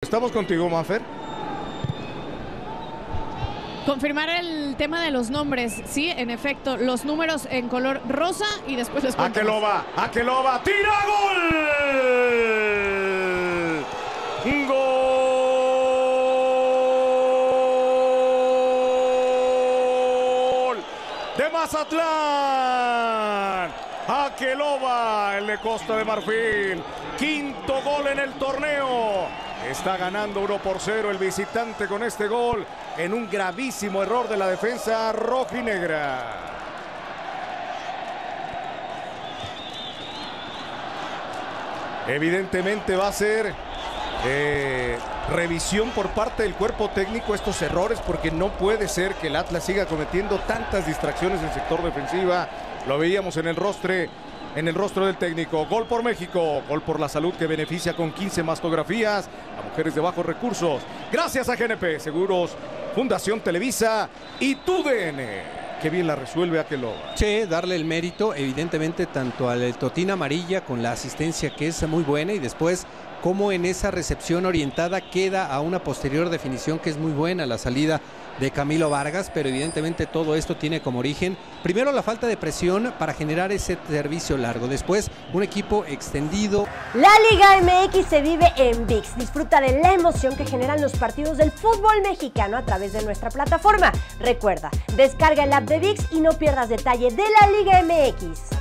Estamos contigo, Mafer. Confirmar el tema de los nombres. Sí, en efecto, los números en color rosa y después les cuento. Akeloba, tira, gol. Gol de Mazatlán. Akeloba, el de Costa de Marfil. Quinto gol en el torneo. Está ganando 1-0 el visitante con este gol en un gravísimo error de la defensa rojinegra. Evidentemente va a ser revisión por parte del cuerpo técnico estos errores, porque no puede ser que el Atlas siga cometiendo tantas distracciones en el sector defensiva. Lo veíamos en el rostro del técnico. Gol por México, gol por la salud que beneficia con 15 mastografías a mujeres de bajos recursos. Gracias a GNP Seguros, Fundación Televisa y TUDN. Qué bien la resuelve Akeloba. Sí, darle el mérito, evidentemente, tanto al Totín Amarilla con la asistencia que es muy buena, y después cómo en esa recepción orientada queda a una posterior definición que es muy buena, la salida de Camilo Vargas, pero evidentemente todo esto tiene como origen primero la falta de presión para generar ese servicio largo, después un equipo extendido. La Liga MX se vive en ViX. Disfruta de la emoción que generan los partidos del fútbol mexicano a través de nuestra plataforma. Recuerda, descarga el app de ViX y no pierdas detalle de la Liga MX.